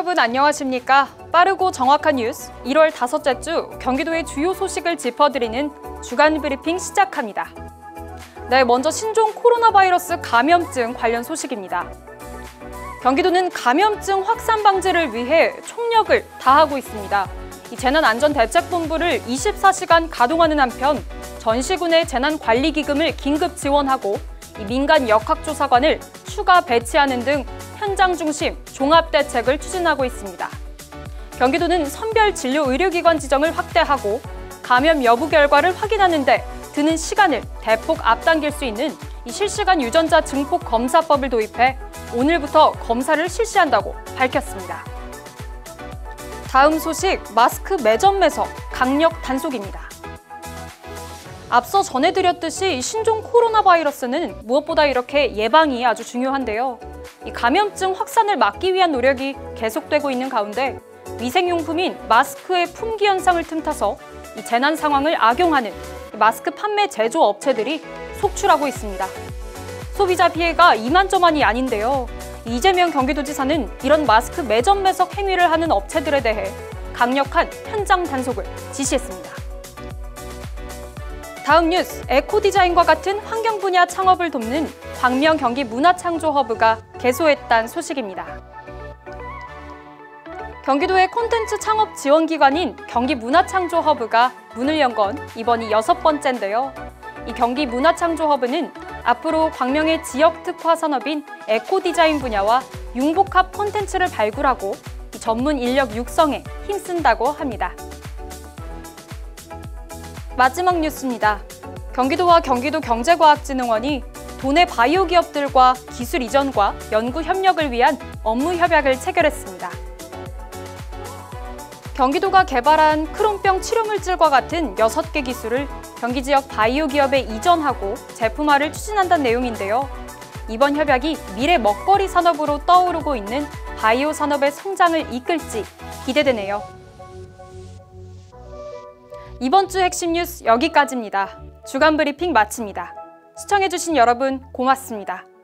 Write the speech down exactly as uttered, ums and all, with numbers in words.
여러분 안녕하십니까? 빠르고 정확한 뉴스 일월 다섯째 주 경기도의 주요 소식을 짚어드리는 주간 브리핑 시작합니다. 네, 먼저 신종 코로나 바이러스 감염증 관련 소식입니다. 경기도는 감염증 확산 방지를 위해 총력을 다하고 있습니다. 이 재난안전대책본부를 이십사 시간 가동하는 한편 전시군의 재난관리기금을 긴급 지원하고 이 민간 역학조사관을 추가 배치하는 등 현장 중심 종합대책을 추진하고 있습니다. 경기도는 선별 진료 의료기관 지정을 확대하고 감염 여부 결과를 확인하는 데 드는 시간을 대폭 앞당길 수 있는 이 실시간 유전자 증폭 검사법을 도입해 오늘부터 검사를 실시한다고 밝혔습니다. 다음 소식, 마스크 매점에서 강력 단속입니다. 앞서 전해드렸듯이 신종 코로나 바이러스는 무엇보다 이렇게 예방이 아주 중요한데요. 이 감염증 확산을 막기 위한 노력이 계속되고 있는 가운데 위생용품인 마스크의 품귀 현상을 틈타서 이 재난 상황을 악용하는 마스크 판매 제조 업체들이 속출하고 있습니다. 소비자 피해가 이만저만이 아닌데요. 이재명 경기도지사는 이런 마스크 매점 매석 행위를 하는 업체들에 대해 강력한 현장 단속을 지시했습니다. 다음 뉴스, 에코디자인과 같은 환경 분야 창업을 돕는 광명 경기 문화창조허브가 개소했다는 소식입니다. 경기도의 콘텐츠 창업 지원기관인 경기문화창조허브가 문을 연 건 이번이 여섯 번째인데요. 이 경기문화창조허브는 앞으로 광명의 지역 특화 산업인 에코디자인 분야와 융복합 콘텐츠를 발굴하고 이 전문 인력 육성에 힘쓴다고 합니다. 마지막 뉴스입니다. 경기도와 경기도경제과학진흥원이 도내 바이오 기업들과 기술 이전과 연구 협력을 위한 업무 협약을 체결했습니다. 경기도가 개발한 크론병 치료물질과 같은 여섯 개 기술을 경기 지역 바이오 기업에 이전하고 제품화를 추진한다는 내용인데요. 이번 협약이 미래 먹거리 산업으로 떠오르고 있는 바이오 산업의 성장을 이끌지 기대되네요. 이번 주 핵심 뉴스 여기까지입니다. 주간 브리핑 마칩니다. 시청해주신 여러분 고맙습니다.